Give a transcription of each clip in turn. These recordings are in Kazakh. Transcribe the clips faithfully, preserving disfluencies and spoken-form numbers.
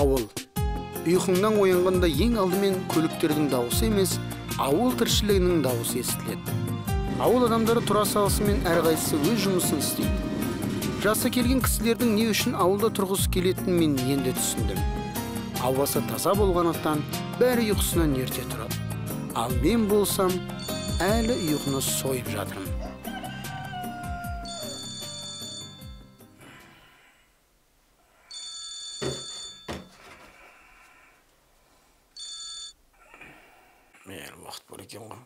ауыл. Ұйқыңнан оянғанда ең алдымен көліктердің дауысы емес, ауыл тіршілігінің дауысы естіледі. Ауыл адамдары тұра салысымен әрқайсысы өз жұмысын істейді. Жасы келген кісілердің не үшін ауылда тұрғысы келетінін мен енді түсіндім. Ауасы таза болғандықтан бәрі ұйқысынан ерте тұрады. Ал мен болсам, әлі ұйқыны сойып жатырмын. Мен уақыт бар екен ғой.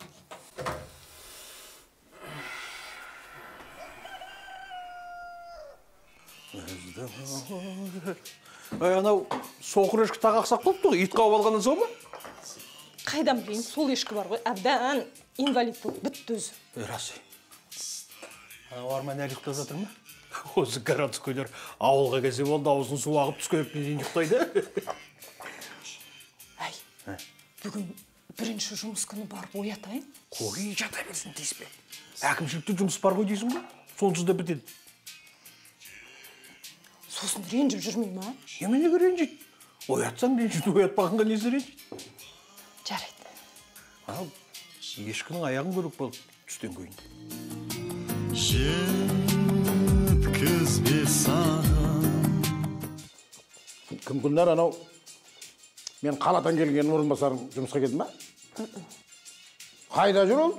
Ай, анау соқыр ешкі тағы ақсақ болыпты ғой, ит қауып алғаннан соң ба? Қайдан білейін, сол ешкі бар ғой, әбден инвалид болып бітті өзі. Рас. Арман әлі ұйықтап жатыр ма? Осы городскөйлер ауылға келсе болды, аузын су ағып түскеннен кейін ұйықтайды. Әй, бүгін бірінші жұмыс күні барып оятайын. Қой, жата берсін дейсің бе? Әкімшілікте жұмыс бар ғой дейсің бе? Сонсыз да бітеді. Сосын ренжіп жүрмей ма? Неменеге ренжиді? Оятсаң ренжиді, оятпағанға несі ренжиді? Жарайды. Ал, ешкінің аяғын көріп болып түстен көйін. Жеткізбе саған. Кім күндар анау? Мен қаладан келген орынбасарым жұмысқа келді ма? Қайда жүр ол?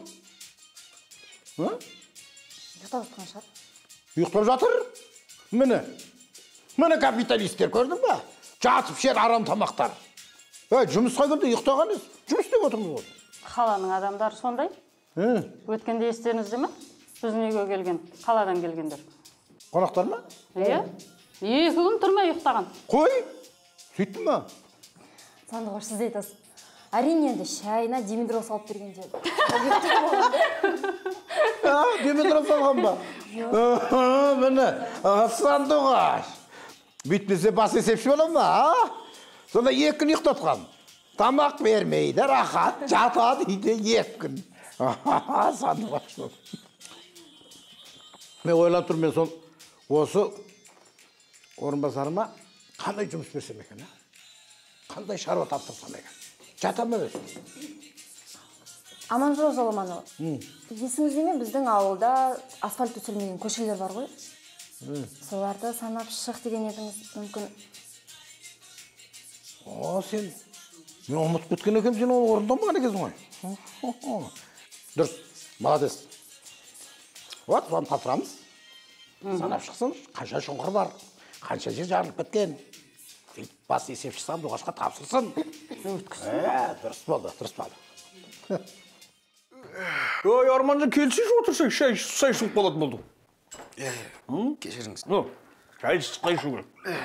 Ұйықтап жатқан шығар. Ұйықтап жатыр? Міне. Міне капиталистер көрдің ба? Жатып шер арам тамақтар. Өй, жұмысқа келді ұйықтаған ес. Жұмыс істеп отырмыз ғой. Қаланың адамдары сондай. Өткенде естеріңізде ме? Біздің үйге келген, қаладан келгендер. Қонақтар ма? Иә. Екі күн тұрмай ұйықтаған. Қой, сөйтті ма? Сандығаш, сіз айтасыз. Әрине енді шайына димедрол салып берген жер. Димедрол салған ба? Міне, Сандығаш. Бүйтпесе бас есепші болам ба? Сонда екі күн ұйықтатқан. Тамақ бермейді, рахат, жатады үйде екі күн. Сандығаш. Мен ойлап тұрмын, мен сол осы орынбасарыма қандай жұмыс берсем екен? Қандай шаруа тапсырсам екен? Жатама өз. Аманжол Жоламанова. Есіңізде ме, біздің ауылда асфальт төселмеген көшелер бар ғой? Соларды санап шық деген едіңіз мүмкін. О, сен, мен ұмытып кеткен екем, сен оны орындамаған екенсің ғой. Дұрыс, молодец. Вот, соны тапсырамыз. Санап шықсын, қанша шұңқыр бар, қанша жер жарылып кеткен. Бас есепші Сандуғашқа тапсырсын. Дұрыс болды, дұрыс болды. Ой, Арманжан, келсейші отырсай, шай шуып болатын болды. Кешіріңіз. Шай шықтай шу керек.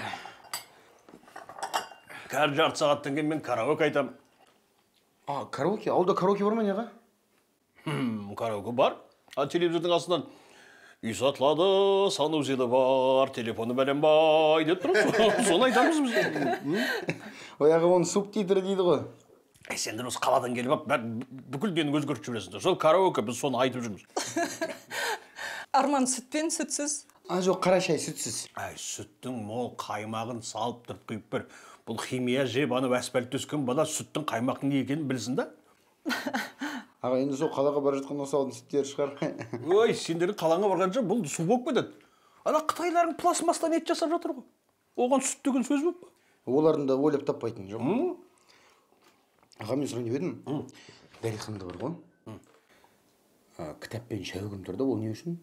Кәр жарты сағаттан кейін мен караоке айтам. Караоке? Ауылда караоке бар ма неға? Караоке бар. А телевизордың астынан үй сатылады, Санузиді бар, телефоны бәленбай деп тұрып, соны айтамыз біз. Ояғы оның субтитрі дейді ғой. Сендер осы қаладан келіп, бүкіл дені өзгертіп жүресіңдер. Сол караоке, біз соны айтып жүрміз. Арман сүтпен сүтсіз? А, жоқ, қара шай сүтсіз. Әй, сүттің мол қаймағын салып тұрып құйып бір. Бұл химия жеп, аны әспәлт түскен бала сүттің қаймақтың не екенін білсін да? Аға, енді сол қалаға бара жатқан осы ауылдың сүттері шығар. Ой, сендердің қалаңа барғанша бұл су болып кетеді. Ана Қытайлардың пластмастан ет жасап жатыр ғой. Оған сүт деген сөз болып. Олардың да ойлап таппайтын жоқ. Аға, мен сұрайын деп едім. Дәретханада бар ғой. Кітаппен шай күн тұрды, ол не үшін?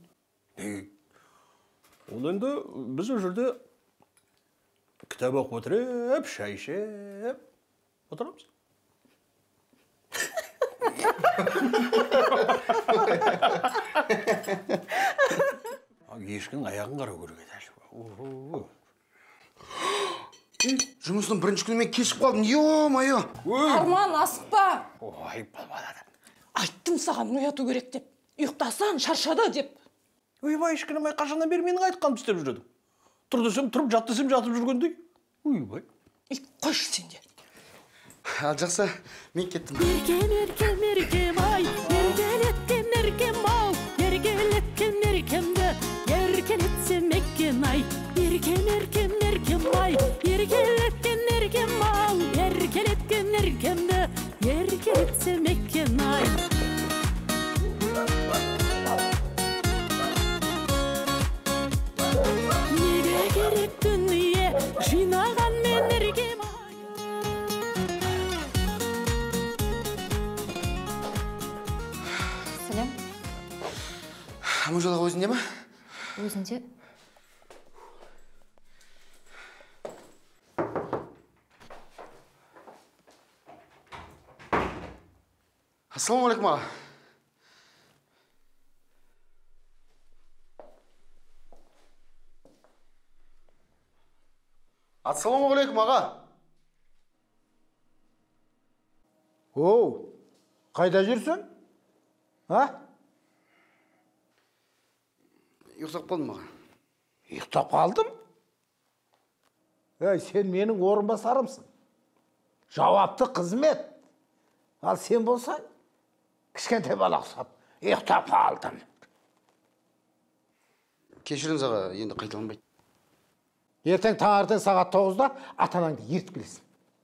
Ол енді біз ол жерде кітап оқып отырып, шай ішіп отырамыз. Ешкінің аяғын қарау керек еді. Жұмыстың бірінші күні мен кешіп қалдым. Ё-майо! Арман, асықпа! Ой, балбалады. Айттым саған ояту керек деп. Ұйықтасан, шаршады деп. Ойбай, ешкінің май қашаннан бері менің айтқанымды істеп жүреді. Тұр десем, тұрып, жат десем, жатып жүргендей. Ойбай. Қойшы сенде. Ал жақсы, мен кеттім. Еркем, еркем, еркем, ай, еркелеттім, еркем, ау, еркелеттім, еркемді, еркелетсем екен, ай, еркем, еркем, еркем, ай, еркелеттім, erkem ау, еркелеткен еркемді, еркелетсем екен ай. Неге керек дүние, жинаған мен еркем ай. Сәлем. Аманжолға өзінде ма? Өзінде. Ассалаумағалейкум аға. Ассалаумағалейкум аға. Оу, қайда жүрсің? А? Ұйықтап қалдым аға. Ұйықтап қалдым? Ей, сен менің орынбасарымсың. Жауапты қызмет. Ал сен болсаң, кішкентай бала ұқсап, ұйықтап қалдым. Кешіріңіз аға, енді қайталанбайды. Ертең таңертең сағат тоғызда ата-анаңды ертіп келесің.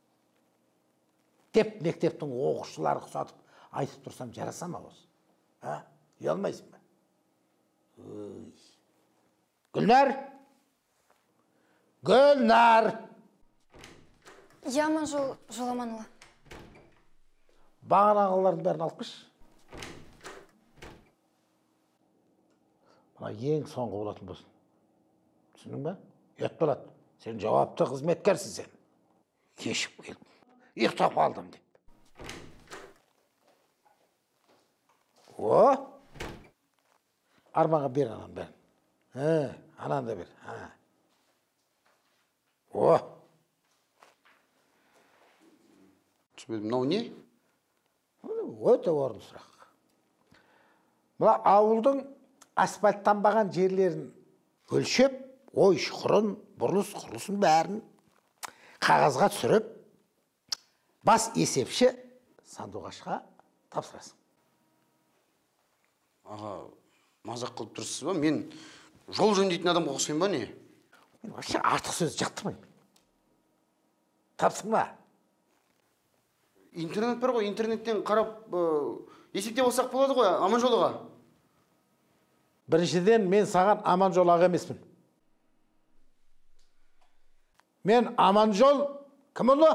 Деп мектептің оқушылары құсатып айтып тұрсам жараса ма осы? А? Ұялмайсың ба? Ой. Гүлнар! Гүлнар! Я Аманжол Жоламанұлы. Бағанағылардың бәрін алып қыш. Мына ең соңғы болатын болсын. Түсінің ба? Ет болады. Сен жауапты қызметкерсің сен. Кешіп келдім. Ұйықтап қалдым деп. О! Арманға бер анан бәрін. Ә, анан да бер. О! Түсінбедім, мынау не? Өте орын сұрақ. Мына ауылдың асфальттанбаған жерлерін өлшеп, ой шұқырын, бұрылыс құрылысын бәрін қағазға түсіріп, бас есепші сандуғашқа тапсырасың. Аға, мазақ қылып тұрсыз ба? Мен жол жөндейтін адамға ұқсаймын ба не? Мен вообще артық сөз жақтырмаймын. Тапсырма. Интернет бар ғой, интернеттен қарап есептеп алсақ болады ғой, Аманжолға. Біріншіден, мен саған Аманжол аға емеспін. Мен Аманжол кім ұлы?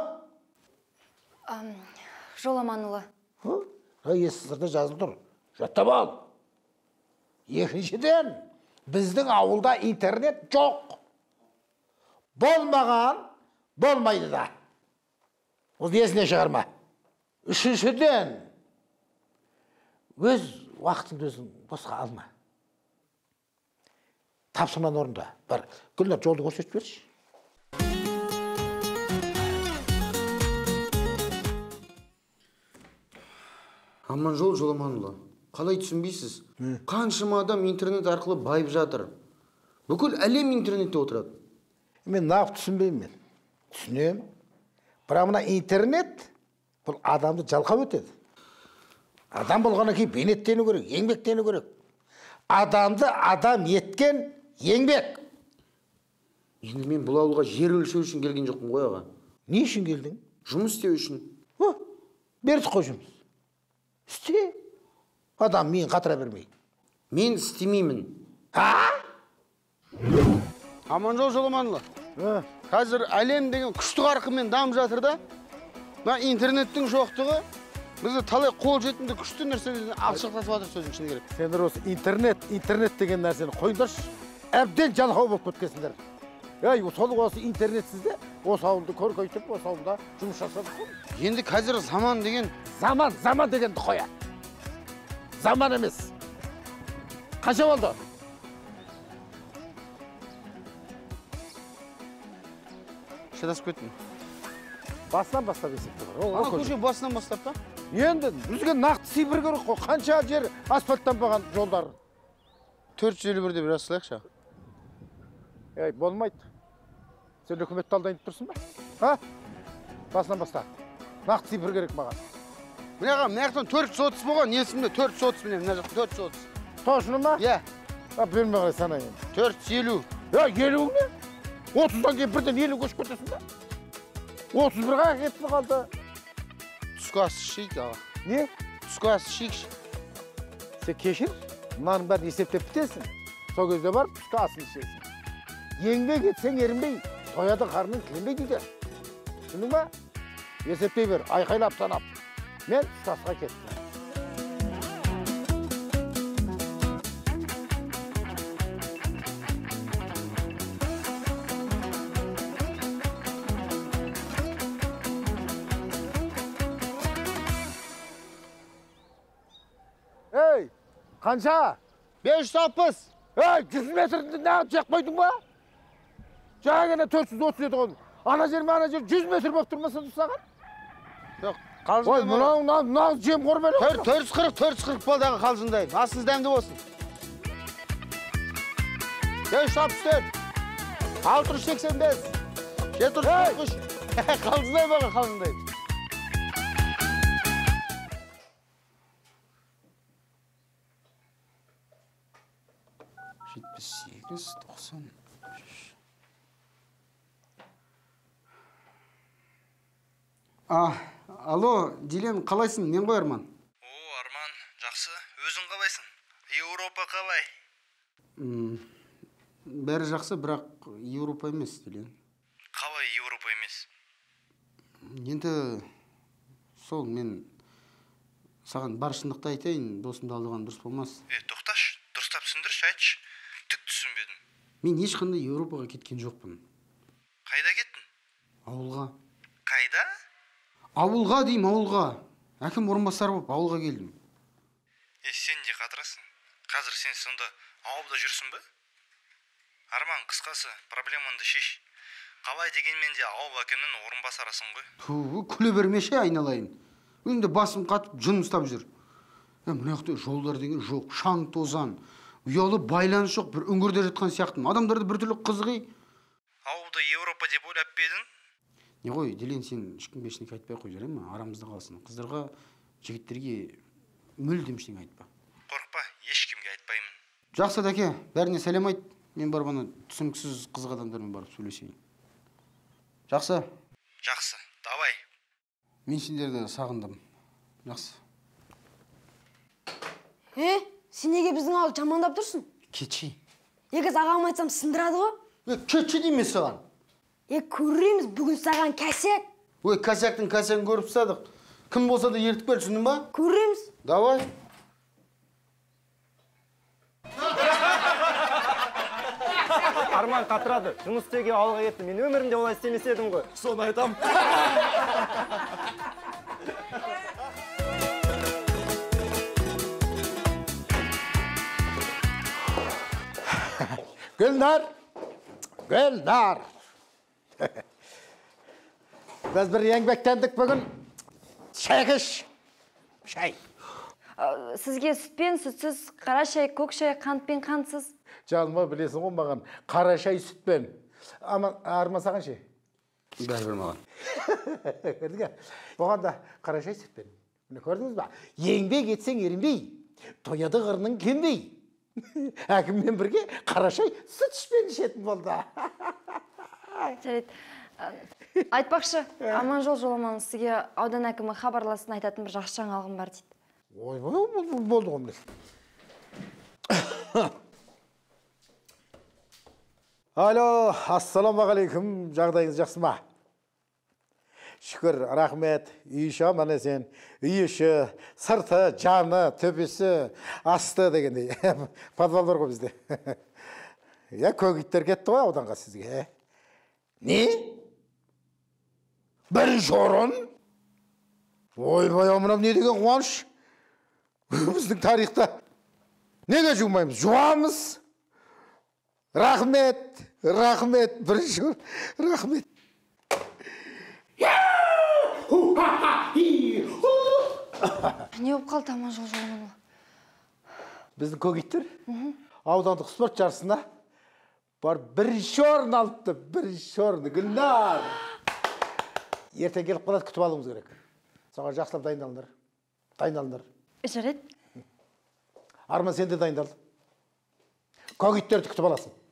Жоламанұлы. Есі сырда жазылып тұр. Жаттап ал. Екіншіден, біздің ауылда интернет жоқ. Болмаған, болмайды да. Осы есіне шығарма. Үшіншіден, өз уақытыңды өзің босқа алма. Тапсырманы орында. Бар, Гүлнар жолды көрсетіп берші. Аманжол Жоламанұлы, қалай түсінбейсіз? Қаншама адам интернет арқылы байып жатыр. Бүкіл әлем интернетте отырады. Мен нақ түсінбеймін мен. Түсінем. Бірақ мына интернет бұл адамды жалқау өтеді. Адам болғаннан кейін бейнеттену керек, еңбектену керек. Адамды адам еткен еңбек. Енді мен бұл ауылға жер өлшеу үшін келген жоқпын ғой аға. Не үшін келдің? Жұмыс істеу үшін. О, берді қой жұмыс. Істе. Адам мен қатыра бермей. Мен істемеймін. А? Аманжол Жоламанұлы. Қазір әлем деген күшті қарқынмен дамып жатыр да. Мына интернеттің жоқтығы бізді талай қол жетімді күшті нәрселерден алшақтатып жатыр сөздің шыны керек. Сендер осы интернет, интернет деген нәрсені қойыңдаршы. Әбден жалқау болып кеткенсіңдер. Ей, сол осы интернетсізде осы ауылды көркейтіп, осы ауылда жұмыс жасадық қой. Енді қазір заман деген... Заман, заман дегенді қоя. Заман емес. Қанша болды? Шатасып кеттім. Басынан бастап есепті бар. Аға, көше басынан бастап та? Енді бізге нақты цифр керек қой. Қанша жер асфальттанбаған жолдар? төрт жүз елу бір деп biraz сылайықшы. Ей, болмайды. Сен үкіметті алдайын тұрсың ба? Ха? Басынан баста. Нақты цифр керек маған. Міне аға, мына жақтан төрт жүз отыз болған, несімде төрт жүз отыз міне, мына жақтан төрт жүз отыз. Точно ма? Иә. Берме қарай санайын. төрт жүз елу. Я, елу не? отыздан кейін бірден елу көшіп кетесің ба? отыз бірге кетті қалды. Түскі ас ішейік аға. Не? Түскі ас ішейікші. Сен кешір, мынаның бәрін есептеп бітесің. Сол кезде барып түскі асын ішесің. Еңбек етсең ерінбей, тояды қарның тіленбей дейді. Түсіндің ба? Есептей бер, айқайлап санап. Мен түскі асқа кеттім. Ей, қанша? беш жүз алпыс. Ей, жүз метрді неғып жақ қойдың ба? Жаңа ғана төрт жүз отыз еді ғой. Ана жер ме, ана жер жүз метр болып тұрмаса тұсаған? Жоқ, Ой, қалжыңдаймын. мынау, мынау, мынау жем қорбелі. төрт жүз қырық, төрт жүз қырық балдағы қалжыңдаймын. Асыңыз дәмді болсын. беш жүз алпыс төрт. алты жүз сексен бес. жеті жүз қырық үш. Қалжыңдаймын аға, қалжыңдаймын. жетпіс сегіз, тоқсан үш. А, алло, Дилен, қалайсың? Мен ғой Арман. О, Арман, жақсы. Өзің қалайсың? Еуропа қалай? Бәрі жақсы, бірақ Еуропа емес, Дилен. Қалай Еуропа емес? Енді сол мен саған бар шындықты айтайын, досымды алдаған дұрыс болмас. Е, тоқташ, дұрыстап түсіндірші, айтшы. Түк түсінбедім. Мен ешқандай Еуропаға кеткен жоқпын. Қайда кеттің? Ауылға. Қайда? Ауылға деймін, ауылға. Әкім орынбасары болып ауылға келдім. Е, сен де қатырасың. Қазір сен сонда ауылда жүрсің бе? Арман, қысқасы, проблемаңды шеш. Қалай дегенмен де ауыл әкімнің орынбасарысың ғой. Ту, күле бермеші айналайын. Өзімде басым қатып, жыным ұстап жүр. Мына жақта жолдар деген жоқ, шаң тозан. Ұялы байланыс жоқ, бір үңгірде жатқан сияқтымын. Адамдарды біртүрлі қызғи. Ауылды Еуропа деп ойлап бедің? Не ғой, Дилен, сен ешкімге ештеңе айтпай қой, жарай ма? Арамызда қалсын. Қыздарға, жігіттерге мүлдем ештеңе айтпа. Қорықпа, ешкімге айтпаймын. Жақсы дәке, бәріне сәлем айт. Мен барып ана түсініксіз қызық адамдармен барып сөйлесейін. Жақсы. Жақсы, давай. Мен сендерді сағындым. Жақсы. Е, сен неге біздің ауыл жамандап тұрсың? Кетші. Егіз ағам айтсам сындырады ғой? Е, кетші дейме саған. Е, көрреміз бүгін саған кәсек. Ой, кәсектің кәсегін көріп садық. Кім болса да ертіп кел, түсіндің ба? Көрреміз. Давай. Арман қатырады. Жұмыс істеуге ауылға кетті. Мен өмірімде олай істемес едім ғой. Соны айтам. Гүлнар! Гүлнар! Біз бір еңбектендік бүгін. Шайқыш! Шай! Сізге сүтпен сүтсіз, қара шай, көк шай, қантпен қантсыз. Жалма білесің ғой маған, қара шай сүтпен. Арман саған ше? Бәрібір маған. Көрдіңе? Оған да қара шай сүтпен. Көрдіңіз ба? Еңбек етсең ерінбей, тояды қырының кенбей. Әкіммен бірге қара шай сүт ішпен ішетін болды. Жарайды. Айтпақшы, аман жол жоламаңыз, сізге аудан әкімі хабарласын айтатын бір жақсы жаңалығым бар дейді. Ой, болды ғой. Алло, ассалаумағалейкум, жағдайыңыз жақсы ма? Шүкір, рахмет, үй іші аман есен, үй іші, сырты, жаны, төбесі, асты дегендей. Подвал бар ғой бізде. Я, көк иттер кетті ғой ауданға сізге. Не? Бір жорын? Ойбай, мынау не деген қуаныш? Біздің тарихта неге жумаймыз? Жуамыз. Рахмет, рахмет, бір жор, рахмет. Не болып қалды аман жол жоламан? Біздің көк иттер аудандық спорт жарысына бар бірінші орын алыпты, бірінші орын. Гүлнар! Ертең келіп қалады, күтіп алуымыз керек. Соған жақсылап дайындалыңдар. Дайындалыңдар. Жарайды. Арман, сен де дайындал. Көк иттерді күтіп аласың.